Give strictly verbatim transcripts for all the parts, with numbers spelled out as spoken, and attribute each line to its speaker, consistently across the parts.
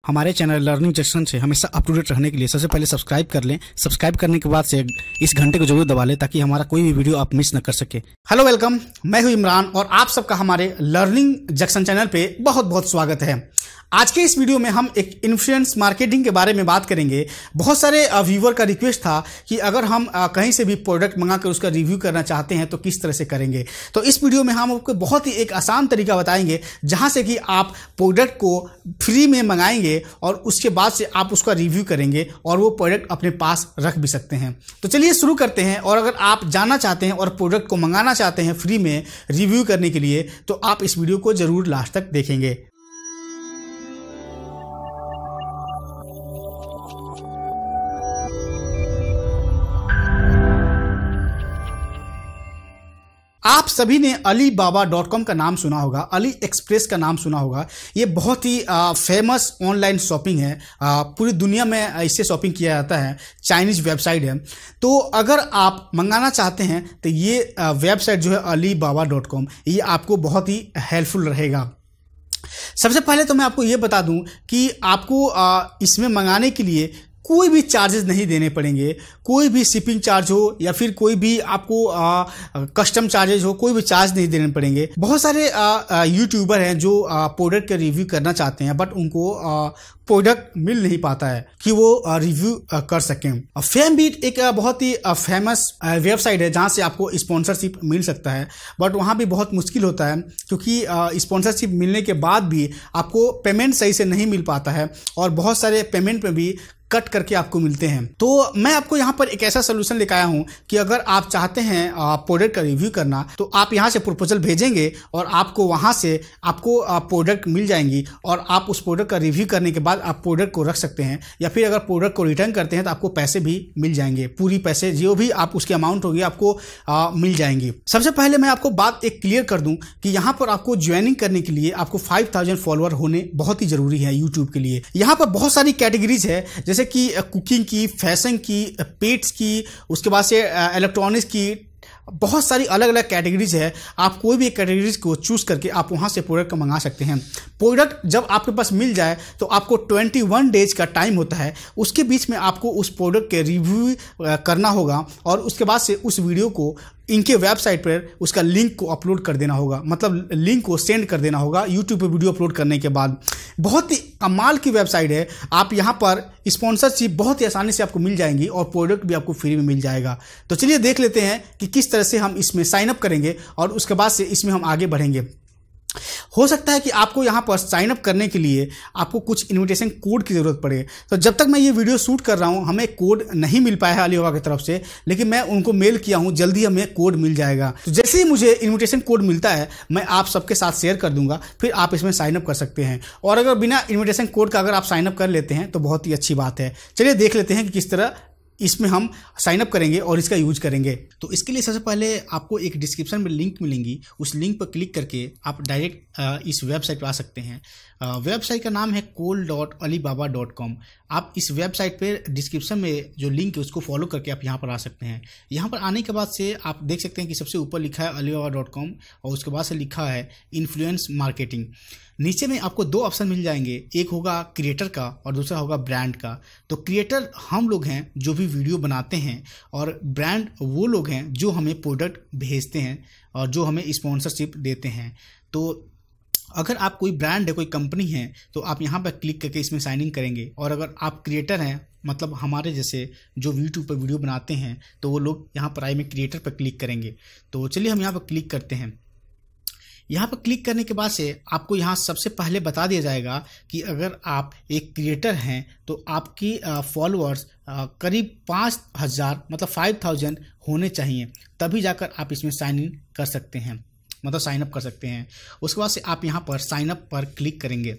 Speaker 1: हमारे channel learning junction से हमेशा अप टू डेट रहने के लिए सबसे पहले सब्सक्राइब कर लें। सब्सक्राइब करने के बाद से इस घंटे को जरूर दबा लें ताकि हमारा कोई भी वीडियो आप मिस न कर सके। हेलो वेलकम, मैं हूं इमरान और आप सबका हमारे लर्निंग जंक्शन चैनल पे बहुत बहुत स्वागत है। आज के इस वीडियो में हम एक इन्फ्लुएंस मार्केटिंग के बारे में बात करेंगे। बहुत सारे व्यूवर का रिक्वेस्ट था कि अगर हम कहीं से भी प्रोडक्ट मंगाकर उसका रिव्यू करना चाहते हैं तो किस तरह से करेंगे। तो इस वीडियो में हम आपको बहुत ही एक आसान तरीका बताएंगे जहां से कि आप प्रोडक्ट को फ्री में मंगाएंगे और उसके बाद से आप उसका रिव्यू करेंगे और वो प्रोडक्ट अपने पास रख भी सकते हैं। तो चलिए शुरू करते हैं। और अगर आप जानना चाहते हैं और प्रोडक्ट को मंगाना चाहते हैं फ्री में रिव्यू करने के लिए तो आप इस वीडियो को जरूर लास्ट तक देखेंगे। आप सभी ने अली बाबा डॉट कॉम का नाम सुना होगा, अली एक्सप्रेस का नाम सुना होगा। ये बहुत ही आ, फेमस ऑनलाइन शॉपिंग है। आ, पूरी दुनिया में इससे शॉपिंग किया जाता है। चाइनीज वेबसाइट है। तो अगर आप मंगाना चाहते हैं तो ये वेबसाइट जो है अली बाबा डॉट कॉम, ये आपको बहुत ही हेल्पफुल रहेगा। सबसे पहले तो मैं आपको ये बता दूं कि आपको आ, इसमें मंगाने के लिए कोई भी चार्जेस नहीं देने पड़ेंगे। कोई भी शिपिंग चार्ज हो या फिर कोई भी आपको आ, कस्टम चार्जेस हो, कोई भी चार्ज नहीं देने पड़ेंगे। बहुत सारे यूट्यूबर हैं जो प्रोडक्ट का रिव्यू करना चाहते हैं बट उनको आ, प्रोडक्ट मिल नहीं पाता है कि वो रिव्यू कर सकें। फेमबीट एक बहुत ही फेमस वेबसाइट है जहां से आपको स्पॉन्सरशिप मिल सकता है, बट वहां भी बहुत मुश्किल होता है क्योंकि स्पॉन्सरशिप मिलने के बाद भी आपको पेमेंट सही से नहीं मिल पाता है और बहुत सारे पेमेंट में भी कट करके आपको मिलते हैं। तो मैं आपको यहाँ पर एक ऐसा सोल्यूशन लेकर आया हूँ कि अगर आप चाहते हैं प्रोडक्ट का रिव्यू करना तो आप यहाँ से प्रपोजल भेजेंगे और आपको वहाँ से आपको प्रोडक्ट मिल जाएंगी और आप उस प्रोडक्ट का रिव्यू करने के बाद आप प्रोडक्ट को रख सकते हैं या फिर अगर प्रोडक्ट को रिटर्न करते हैं तो आपको पैसे भी मिल जाएंगे। पूरी पैसे जो भी आप उसकी अमाउंट होगी आपको आ, मिल जाएंगी। सबसे पहले मैं आपको बात एक क्लियर कर दूं कि यहाँ पर आपको ज्वाइनिंग करने के लिए आपको फाइव थाउजेंड फॉलोअर होने बहुत ही जरूरी है यूट्यूब के लिए। यहाँ पर बहुत सारी कैटेगरीज है जैसे कि कुकिंग की, फैशन की, पेट्स की, उसके बाद से इलेक्ट्रॉनिक्स की, बहुत सारी अलग अलग कैटेगरीज है। आप कोई भी कैटेगरीज को चूज करके आप वहां से प्रोडक्ट को मंगा सकते हैं। प्रोडक्ट जब आपके पास मिल जाए तो आपको इक्कीस डेज का टाइम होता है। उसके बीच में आपको उस प्रोडक्ट के रिव्यू करना होगा और उसके बाद से उस वीडियो को इनके वेबसाइट पर उसका लिंक को अपलोड कर देना होगा, मतलब लिंक को सेंड कर देना होगा यूट्यूब पे वीडियो अपलोड करने के बाद। बहुत ही कमाल की वेबसाइट है। आप यहाँ पर स्पॉन्सरशिप बहुत ही आसानी से आपको मिल जाएंगी और प्रोडक्ट भी आपको फ्री में मिल जाएगा। तो चलिए देख लेते हैं कि किस तरह से हम इसमें साइन अप करेंगे और उसके बाद से इसमें हम आगे बढ़ेंगे। हो सकता है कि आपको यहाँ पर साइन अप करने के लिए आपको कुछ इनविटेशन कोड की जरूरत पड़े। तो जब तक मैं ये वीडियो शूट कर रहा हूँ हमें कोड नहीं मिल पाया है अलीबाबा की तरफ से, लेकिन मैं उनको मेल किया हूँ, जल्दी हमें कोड मिल जाएगा। तो जैसे ही मुझे इनविटेशन कोड मिलता है मैं आप सबके साथ शेयर कर दूंगा, फिर आप इसमें साइन अप कर सकते हैं। और अगर बिना इन्विटेशन कोड का अगर आप साइन अप कर लेते हैं तो बहुत ही अच्छी बात है। चलिए देख लेते हैं कि किस तरह इसमें हम साइन अप करेंगे और इसका यूज करेंगे। तो इसके लिए सबसे पहले आपको एक डिस्क्रिप्शन में लिंक मिलेंगी, उस लिंक पर क्लिक करके आप डायरेक्ट इस वेबसाइट पर आ सकते हैं। वेबसाइट का नाम है कोल डॉट अलीबाबा डॉट कॉम। आप इस वेबसाइट पर डिस्क्रिप्शन में जो लिंक है उसको फॉलो करके आप यहाँ पर आ सकते हैं। यहाँ पर आने के बाद से आप देख सकते हैं कि सबसे ऊपर लिखा है अलीबाबा डॉट कॉम और उसके बाद से लिखा है इन्फ्लुएंस मार्केटिंग। नीचे में आपको दो ऑप्शन मिल जाएंगे, एक होगा क्रिएटर का और दूसरा होगा ब्रांड का। तो क्रिएटर हम लोग हैं जो भी वीडियो बनाते हैं और ब्रांड वो लोग हैं जो हमें प्रोडक्ट भेजते हैं और जो हमें स्पॉन्सरशिप देते हैं। तो अगर आप कोई ब्रांड है, कोई कंपनी है तो आप यहाँ पर क्लिक करके इसमें साइन इन करेंगे। और अगर आप क्रिएटर हैं, मतलब हमारे जैसे जो यूट्यूब पर वीडियो बनाते हैं, तो वो लोग यहाँ पर आई में क्रिएटर पर क्लिक करेंगे। तो चलिए हम यहाँ पर क्लिक करते हैं। यहाँ पर क्लिक करने के बाद से आपको यहाँ सबसे पहले बता दिया जाएगा कि अगर आप एक क्रिएटर हैं तो आपकी फॉलोअर्स करीब पाँच हज़ार मतलब फाइव थाउजेंड होने चाहिए, तभी जाकर आप इसमें साइन इन कर सकते हैं, मतलब साइन अप कर सकते हैं। उसके बाद से आप यहाँ पर साइन अप पर क्लिक करेंगे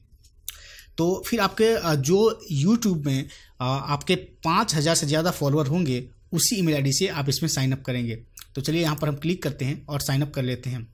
Speaker 1: तो फिर आपके जो यूट्यूब में आपके पाँच हज़ार से ज़्यादा फॉलोअर होंगे उसी ईमेल आईडी से आप इसमें साइन अप करेंगे। तो चलिए यहाँ पर हम क्लिक करते हैं और साइन अप कर लेते हैं।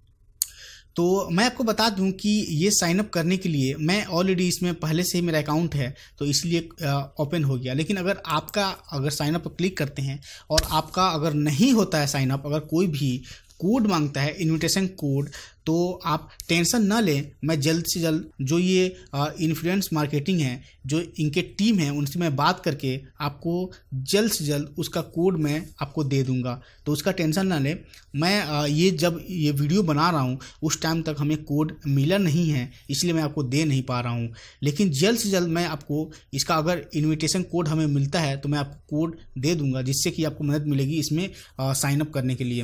Speaker 1: तो मैं आपको बता दूं कि ये साइन अप करने के लिए मैं ऑलरेडी इसमें पहले से ही मेरा अकाउंट है तो इसलिए ओपन हो गया। लेकिन अगर आपका अगर साइन अप पर क्लिक करते हैं और आपका अगर नहीं होता है साइन अप, अगर कोई भी कोड मांगता है, इनविटेशन कोड, तो आप टेंशन ना लें, मैं जल्द से जल्द जो ये इन्फ्लुएंस मार्केटिंग है, जो इनके टीम है, उनसे मैं बात करके आपको जल्द से जल्द उसका कोड मैं आपको दे दूंगा। तो उसका टेंशन ना लें। मैं आ, ये जब ये वीडियो बना रहा हूँ उस टाइम तक हमें कोड मिला नहीं है, इसलिए मैं आपको दे नहीं पा रहा हूँ, लेकिन जल्द से जल्द मैं आपको इसका अगर इन्विटेशन कोड हमें मिलता है तो मैं आपको कोड दे दूंगा, जिससे कि आपको मदद मिलेगी इसमें साइन अप करने के लिए।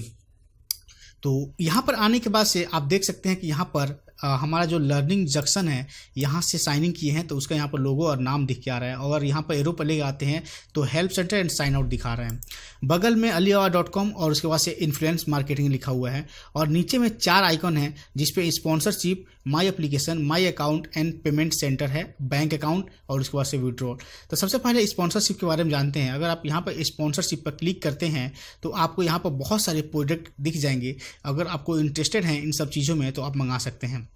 Speaker 1: तो यहाँ पर आने के बाद से आप देख सकते हैं कि यहाँ पर आ, हमारा जो लर्निंग जंक्शन है, यहाँ से साइन इन किए हैं तो उसका यहाँ पर लोगो और नाम दिख के आ रहा है, और यहाँ पर एरो पर ले आते हैं तो help centre and sign out दिखा रहे हैं। बगल में अलीबाबा डॉट कॉम और उसके बाद से इन्फ्लुएंस मार्केटिंग लिखा हुआ है, और नीचे में चार आइकन है जिसपे sponsorship, my application, my account and payment centre है, बैंक अकाउंट और उसके बाद से विड्रॉल। तो सबसे पहले स्पॉन्सरशिप के बारे में जानते हैं। अगर आप यहाँ पर स्पॉन्सरशिप पर क्लिक करते हैं तो आपको यहाँ पर बहुत सारे प्रोडक्ट दिख जाएंगे। अगर आपको इंटरेस्टेड हैं इन सब चीज़ों में तो आप मंगा सकते हैं।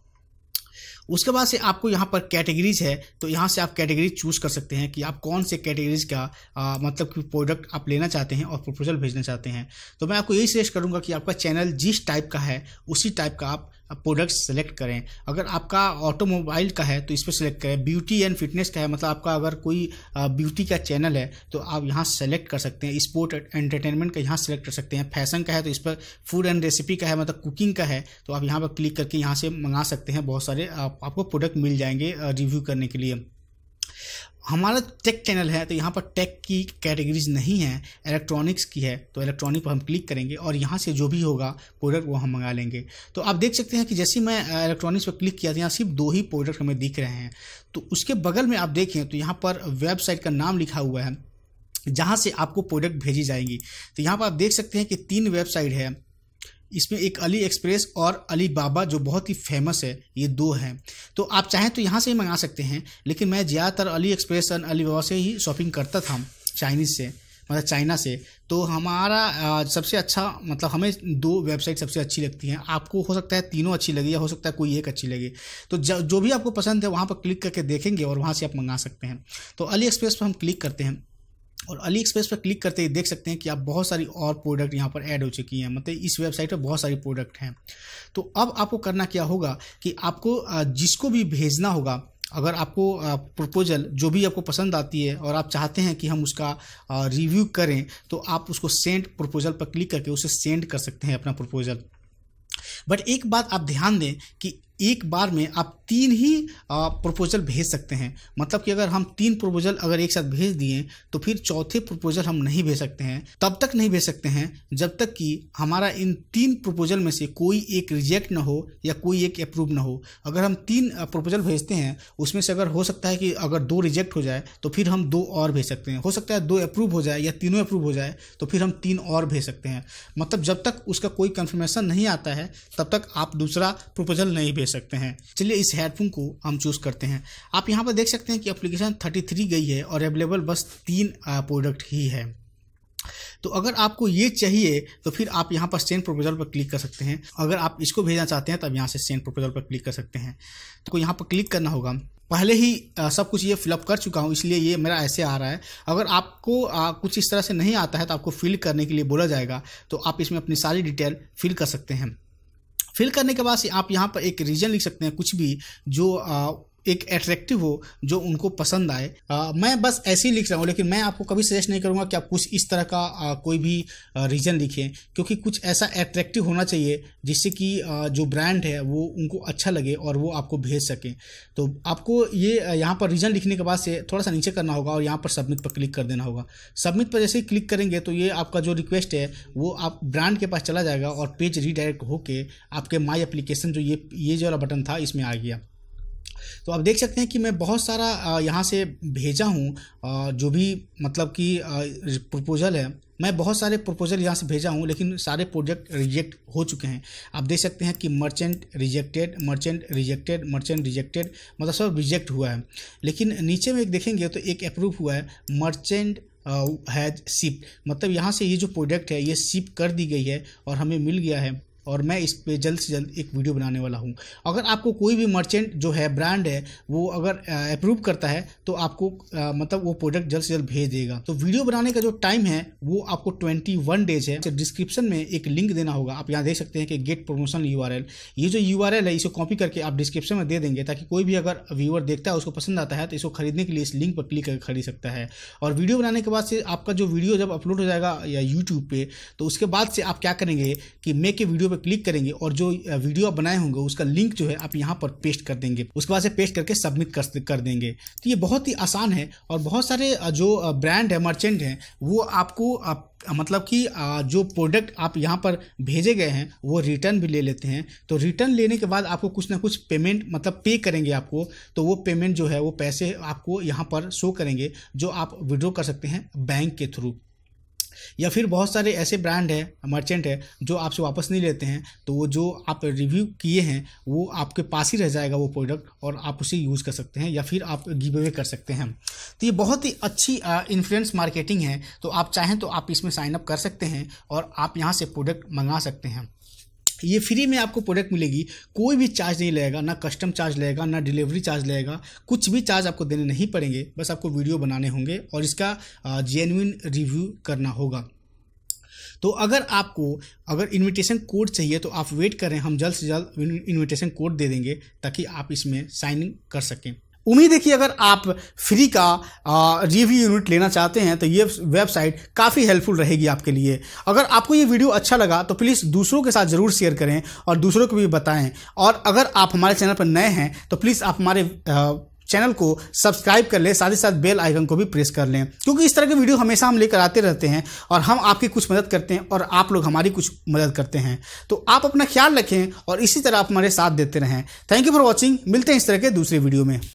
Speaker 1: उसके बाद से आपको यहाँ पर कैटेगरीज है, तो यहाँ से आप कैटेगरी चूज कर सकते हैं कि आप कौन से कैटेगरीज का आ, मतलब कि प्रोडक्ट आप लेना चाहते हैं और प्रपोजल भेजना चाहते हैं। तो मैं आपको यही सजेस्ट करूँगा कि आपका चैनल जिस टाइप का है उसी टाइप का आप प्रोडक्ट सेलेक्ट करें। अगर आपका ऑटोमोबाइल का है तो इस पर सेलेक्ट करें। ब्यूटी एंड फिटनेस का है, मतलब आपका अगर कोई ब्यूटी का चैनल है तो आप यहाँ सेलेक्ट कर सकते हैं। स्पोर्ट एंटरटेनमेंट का यहाँ सेलेक्ट कर सकते हैं। फैशन का है तो इस पर, फूड एंड रेसिपी का है मतलब कुकिंग का है तो आप यहाँ पर क्लिक करके यहाँ से मंगा सकते हैं। बहुत सारे आप, आपको प्रोडक्ट मिल जाएंगे रिव्यू करने के लिए। हमारा टेक चैनल है तो यहाँ पर टेक की कैटेगरीज नहीं है, इलेक्ट्रॉनिक्स की है, तो इलेक्ट्रॉनिक पर हम क्लिक करेंगे और यहाँ से जो भी होगा प्रोडक्ट वो हम मंगा लेंगे। तो आप देख सकते हैं कि जैसे मैं इलेक्ट्रॉनिक्स पर क्लिक किया था यहाँ सिर्फ दो ही प्रोडक्ट हमें दिख रहे हैं। तो उसके बगल में आप देखें तो यहाँ पर वेबसाइट का नाम लिखा हुआ है जहाँ से आपको प्रोडक्ट भेजी जाएंगी। तो यहाँ पर आप देख सकते हैं कि तीन वेबसाइट है, इसमें एक अली एक्सप्रेस और अलीबाबा जो बहुत ही फेमस है, ये दो हैं। तो आप चाहें तो यहाँ से ही मंगा सकते हैं, लेकिन मैं ज़्यादातर अली एक्सप्रेस और अलीबाबा से ही शॉपिंग करता था, चाइनीज़ से, मतलब चाइना से। तो हमारा आ, सबसे अच्छा मतलब हमें दो वेबसाइट सबसे अच्छी लगती हैं। आपको हो सकता है तीनों अच्छी लगे या हो सकता है कोई एक अच्छी लगे। तो जो भी आपको पसंद है वहाँ पर क्लिक करके देखेंगे और वहाँ से आप मंगा सकते हैं। तो अली एक्सप्रेस पर हम क्लिक करते हैं और अली एक्सप्रेस पर क्लिक करते ही देख सकते हैं कि आप बहुत सारी और प्रोडक्ट यहाँ पर ऐड हो चुकी हैं, मतलब इस वेबसाइट पर बहुत सारी प्रोडक्ट हैं। तो अब आपको करना क्या होगा कि आपको जिसको भी भेजना होगा, अगर आपको प्रपोजल जो भी आपको पसंद आती है और आप चाहते हैं कि हम उसका रिव्यू करें, तो आप उसको सेंड प्रपोजल पर क्लिक करके उसे सेंड कर सकते हैं अपना प्रपोजल। बट एक बात आप ध्यान दें कि एक बार में आप तीन ही प्रपोजल भेज सकते हैं। मतलब कि अगर हम तीन प्रपोजल अगर एक साथ भेज दिए तो फिर चौथे प्रपोजल हम नहीं भेज सकते हैं। तब तक नहीं भेज सकते हैं जब तक कि हमारा इन तीन प्रपोजल में से कोई एक रिजेक्ट ना हो या कोई एक अप्रूव ना हो। अगर हम तीन प्रपोजल भेजते हैं उसमें से अगर हो सकता है कि अगर दो रिजेक्ट हो जाए तो फिर हम दो और भेज सकते हैं। हो सकता है दो अप्रूव हो जाए या तीनों अप्रूव हो जाए तो फिर हम तीन और भेज सकते हैं। मतलब जब तक उसका कोई कंफर्मेशन नहीं आता है तब तक आप दूसरा प्रपोजल नहीं भेज सकते हैं। चलिए इस हेडफोन को हम चूज करते हैं। आप यहाँ पर देख सकते हैं कि एप्लीकेशन तैंतीस गई है और अवेलेबल बस तीन प्रोडक्ट ही है। तो अगर आपको ये चाहिए तो फिर आप यहाँ पर सेंड प्रपोजल पर क्लिक कर सकते हैं। अगर आप इसको भेजना चाहते हैं तब यहाँ से सेंड प्रपोजल पर क्लिक कर सकते हैं। तो यहाँ पर क्लिक करना होगा। पहले ही आ, सब कुछ ये फिलअप कर चुका हूँ इसलिए ये मेरा ऐसे आ रहा है। अगर आपको आ, कुछ इस तरह से नहीं आता है तो आपको फिल करने के लिए बोला जाएगा, तो आप इसमें अपनी सारी डिटेल फिल कर सकते हैं। फिल करने के बाद से आप यहाँ पर एक रीजन लिख सकते हैं, कुछ भी जो आ, एक एट्रैक्टिव हो, जो उनको पसंद आए। आ, मैं बस ऐसे ही लिख रहा हूँ, लेकिन मैं आपको कभी सजेस्ट नहीं करूँगा कि आप कुछ इस तरह का आ, कोई भी रीजन लिखें, क्योंकि कुछ ऐसा एट्रैक्टिव होना चाहिए जिससे कि आ, जो ब्रांड है वो उनको अच्छा लगे और वो आपको भेज सकें। तो आपको ये यहाँ पर रीजन लिखने के बाद से थोड़ा सा नीचे करना होगा और यहाँ पर सबमिट पर क्लिक कर देना होगा। सबमिट पर जैसे ही क्लिक करेंगे तो ये आपका जो रिक्वेस्ट है वो आप ब्रांड के पास चला जाएगा और पेज रीडायरेक्ट होके आपके माई एप्लीकेशन जो ये ये जो वाला बटन था इसमें आ गया। तो आप देख सकते हैं कि मैं बहुत सारा यहाँ से भेजा हूँ, जो भी मतलब कि प्रपोजल है, मैं बहुत सारे प्रपोजल यहाँ से भेजा हूँ, लेकिन सारे प्रोजेक्ट रिजेक्ट हो चुके हैं। आप देख सकते हैं कि merchant rejected, merchant rejected, merchant rejected, मतलब सब रिजेक्ट हुआ है। लेकिन नीचे में एक देखेंगे तो एक अप्रूव हुआ है, मर्चेंट हैज शिप, मतलब यहाँ से ये जो प्रोडक्ट है ये शिप कर दी गई है और हमें मिल गया है और मैं इस पे जल्द से जल्द एक वीडियो बनाने वाला हूँ। अगर आपको कोई भी मर्चेंट जो है ब्रांड है वो अगर अप्रूव करता है तो आपको आ, मतलब वो प्रोडक्ट जल्द से जल्द भेज देगा। तो वीडियो बनाने का जो टाइम है वो आपको इक्कीस डेज है। तो डिस्क्रिप्शन में एक लिंक देना होगा, आप यहाँ देख सकते हैं कि गेट प्रमोशन यूआरएल। ये जो यूआरएल है इसे कॉपी करके आप डिस्क्रिप्शन में दे देंगे ताकि कोई भी अगर व्यूअर देखता है उसको पसंद आता है तो इसको खरीदने के लिए इस लिंक पर क्लिक करके खरीद सकता है। और वीडियो बनाने के बाद से आपका जो वीडियो जब अपलोड हो जाएगा या यूट्यूब पे, तो उसके बाद से आप क्या करेंगे कि मेक के वीडियो पे क्लिक करेंगे और जो वीडियो आप बनाए होंगे उसका लिंक जो है आप यहाँ पर पेस्ट कर देंगे। उसके बाद से पेस्ट करके सबमिट कर कर देंगे। तो ये बहुत ही आसान है और बहुत सारे जो ब्रांड है, मर्चेंट हैं, वो आपको आप, मतलब कि जो प्रोडक्ट आप यहाँ पर भेजे गए हैं वो रिटर्न भी ले लेते हैं। तो रिटर्न लेने के बाद आपको कुछ ना कुछ पेमेंट मतलब पे करेंगे आपको। तो वो पेमेंट जो है वो पैसे आपको यहाँ पर शो करेंगे जो आप विड्रॉ कर सकते हैं बैंक के थ्रू। या फिर बहुत सारे ऐसे ब्रांड है, मर्चेंट है जो आपसे वापस नहीं लेते हैं, तो वो जो आप रिव्यू किए हैं वो आपके पास ही रह जाएगा वो प्रोडक्ट और आप उसे यूज़ कर सकते हैं या फिर आप गिव अवे कर सकते हैं। तो ये बहुत ही अच्छी इन्फ्लुएंस मार्केटिंग है। तो आप चाहें तो आप इसमें साइन अप कर सकते हैं और आप यहाँ से प्रोडक्ट मंगा सकते हैं। ये फ्री में आपको प्रोडक्ट मिलेगी, कोई भी चार्ज नहीं लगेगा, ना कस्टम चार्ज लगेगा, ना डिलीवरी चार्ज लगेगा, कुछ भी चार्ज आपको देने नहीं पड़ेंगे। बस आपको वीडियो बनाने होंगे और इसका जेन्युइन रिव्यू करना होगा। तो अगर आपको अगर इनविटेशन कोड चाहिए तो आप वेट करें, हम जल्द से जल्द इनविटेशन कोड दे देंगे ताकि आप इसमें साइन इन कर सकें। उम्मीद है कि अगर आप फ्री का रिव्यू यूनिट लेना चाहते हैं तो ये वेबसाइट काफ़ी हेल्पफुल रहेगी आपके लिए। अगर आपको ये वीडियो अच्छा लगा तो प्लीज़ दूसरों के साथ ज़रूर शेयर करें और दूसरों को भी बताएं। और अगर आप हमारे चैनल पर नए हैं तो प्लीज़ आप हमारे चैनल को सब्सक्राइब कर लें, साथ ही साथ बेल आइकन को भी प्रेस कर लें, क्योंकि इस तरह के वीडियो हमेशा हम लेकर आते रहते हैं और हम आपकी कुछ मदद करते हैं और आप लोग हमारी कुछ मदद करते हैं। तो आप अपना ख्याल रखें और इसी तरह आप हमारे साथ देते रहें। Thank you for watching. मिलते हैं इस तरह के दूसरे वीडियो में।